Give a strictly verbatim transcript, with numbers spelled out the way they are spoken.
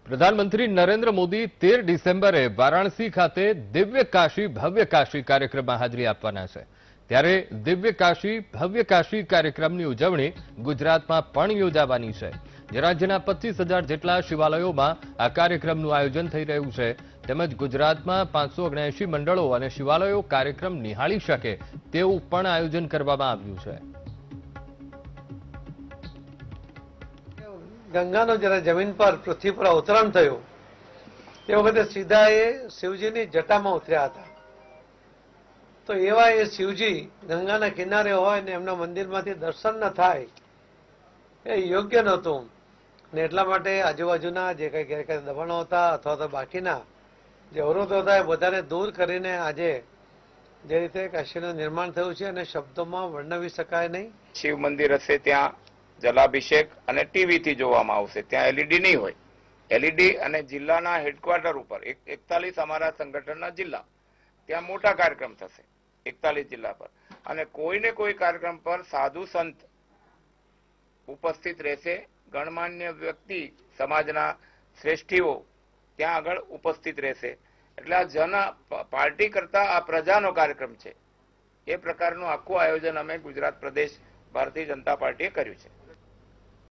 પ્રધાનમંત્રી નરેન્દ્ર મોદી તેર ડિસેમ્બરે વારાણસી ખાતે દિવ્ય કાશી ભવ્ય કાશી કાર્યક્રમમાં હાજરી આપવાના છે। ત્યારે દિવ્ય કાશી ભવ્ય કાશી કાર્યક્રમની ઉજવણી ગુજરાતમાં પણ યોજાવાની છે। જે રાજ્યના પચીસ હજાર જેટલા શિવાલયોમાં આ કાર્યક્રમનું આયોજન થઈ રહ્યું છે। તેમજ ગુજરાતમાં પાંચસો ઓગણએંશી મંડળો અને શિવાલયો કાર્યક્રમ નિહાળી શકે તેવું પણ આયોજન કરવામાં આવ્યું છે। गंगानो जरा जमीन पर पृथ्वी पर अवतरण थयुं ते वखते सीधा ए शिवजीनी जटामां उतर्या हता। तो एवा ए शिवजी गंगाना किनारे होय ने एमना मंदिरमांथी दर्शन न थाय ए योग्य नहोतुं ने એટલા માટે આજુબાજુના જે કંઈ ગેરકાયદે દબાણો હતા અથવા તો બાકીના જે અવરોધો હતા એ બધાને દૂર કરીને આજે જે રીતે કાશીનું નિર્માણ થયું છે અને શબ્દોમાં વર્ણવી શકાય નહીં। શિવ મંદિર હશે ત્યાં જલાભિષેક અને ટીવી થી જોવામાં આવશે। ત્યાં એલઈડી નહીં હોય। એલઈડી અને જિલ્લાના હેડક્વાર્ટર ઉપર એકતાલીસ અમારા સંગઠનના જિલ્લા ત્યાં મોટા કાર્યક્રમ થશે એકતાલીસ જિલ્લા પર અને કોઈને કોઈ કાર્યક્રમ પર સાધુ સંત ઉપસ્થિત રહેશે। ગણમાન્ય વ્યક્તિ સમાજના શ્રેષ્ઠીઓ ત્યાં આગળ ઉપસ્થિત રહેશે। એટલે આ જન પાર્ટી કરતા આ પ્રજાનો કાર્યક્રમ છે। એ પ્રકારનું આખું આયોજન અમે ગુજરાત પ્રદેશ ભારતીય જનતા પાર્ટીએ કર્યું છે।